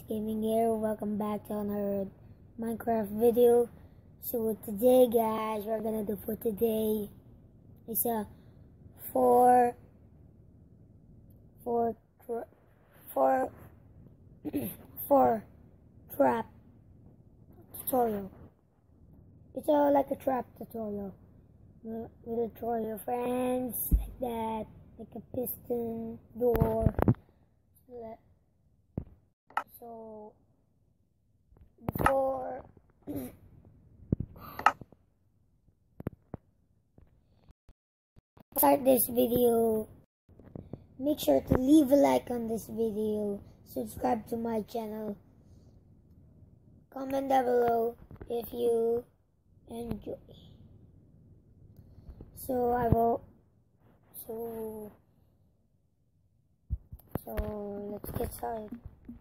Gaming here. Welcome back to another Minecraft video. So today, guys, we're gonna do for today is a four trap tutorial. It's like a trap tutorial. We'll throw your friends like that, like a piston door. So before start this video, make sure to leave a like on this video, subscribe to my channel, comment down below if you enjoy. So let's get started.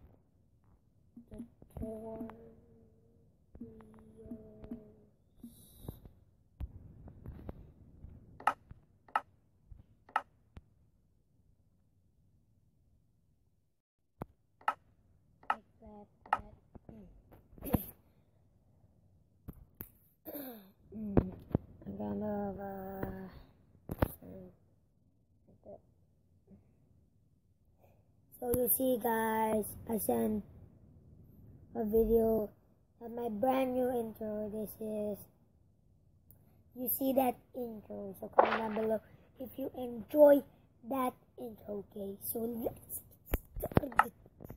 So you see, guys, I sent a video of my brand new intro. This is, you see that intro, so comment down below if you enjoy that intro. Okay, so let's start.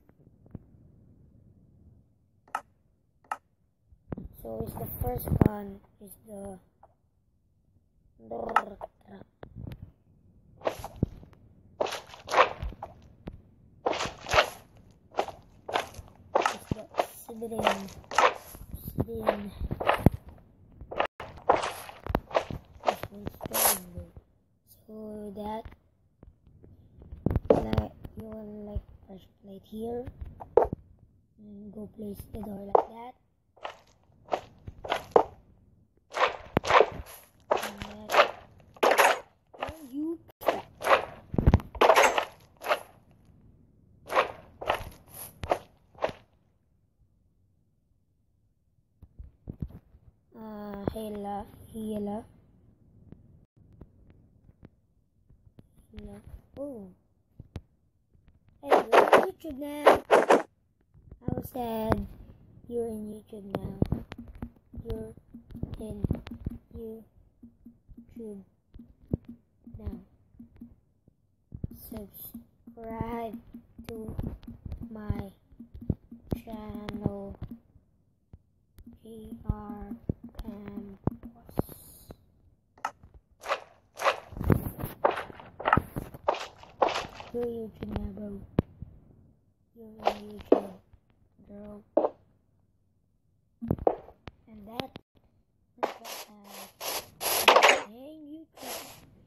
So it's the first one is the so that you will like flashlight here and go place the door like that. Hela. Oh, hey, you're on YouTube now. I said you're in YouTube now. You're in YouTube now. Subscribe to my channel. GR You're YouTube now, bro. You're on YouTube, girl. And that dang YouTube.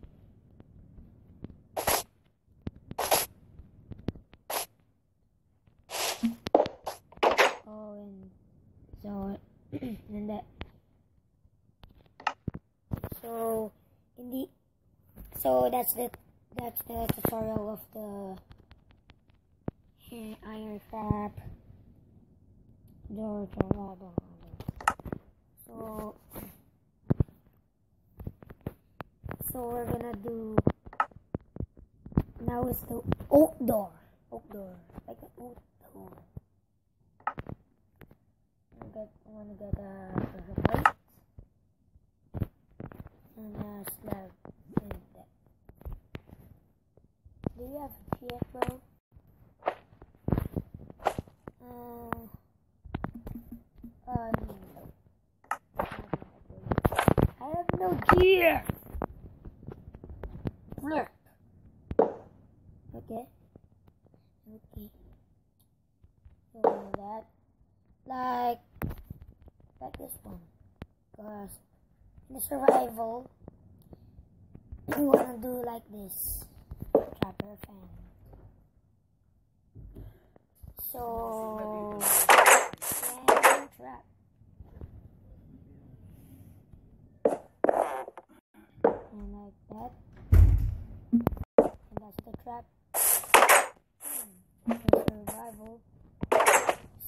Oh, and so and that. So that's the tutorial of the iron trap door. So we're gonna do now is the oak door, like an oak door. I wanna get a plate and a slab. Do you have a GF, bro? No. I have no GF. Look. Okay. So that, like this one, because in the survival, we wanna do like this. Trapper fan. So trap. And like that. And that's the trap. The survival.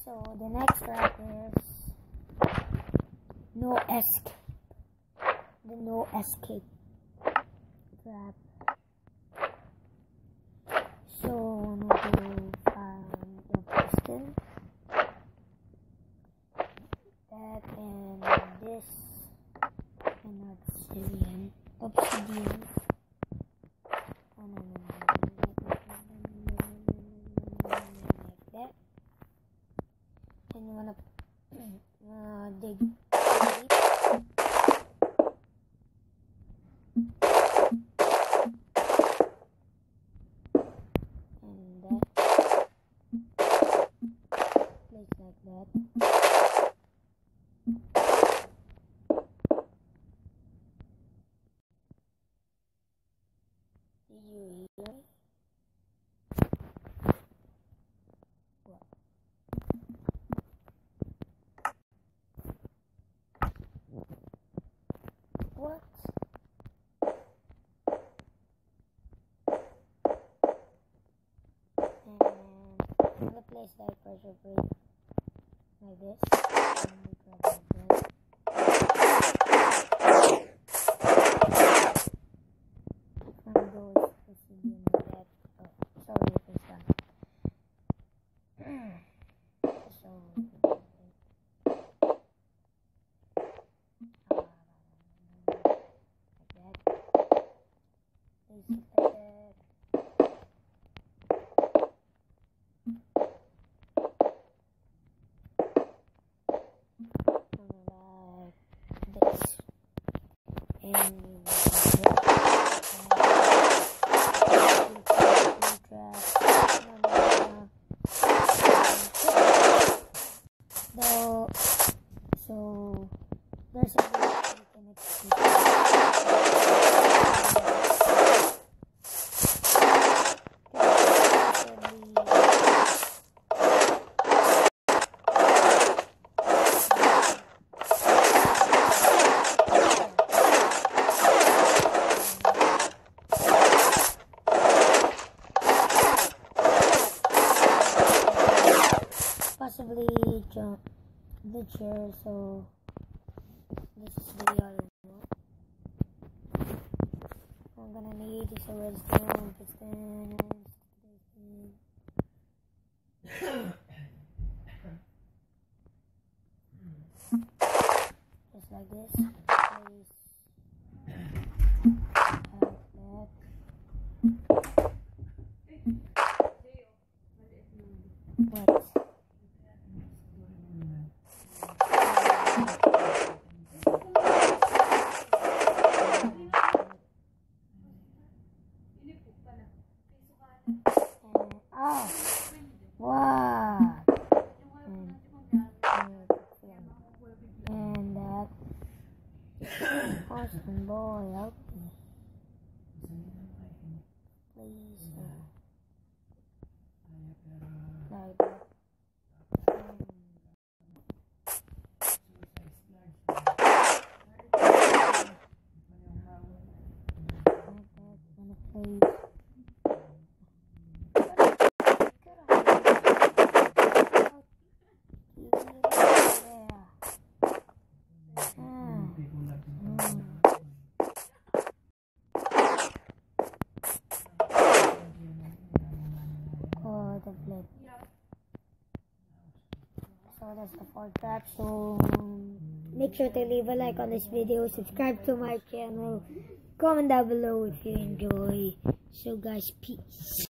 escape. The no escape trap. So I'm going to find the piston. That and this and obsidian. Obsidian. Like that. And you wanna dig deep. And that place like that. Did you hear it? What? And I'm gonna place that pressure plate like this. And we grab like that. From those obsidian like that. Oh, sorry if it's done. So there's a way you can escape. Possibly jump the chair, so this is the other one. I'm gonna need this redstone, piston, just like this. Place like that. What? And that awesome boy, help me. Please. Like that. So that's the 4th trap. So make sure to leave a like on this video, subscribe to my channel, comment down below if you enjoy. So guys, peace.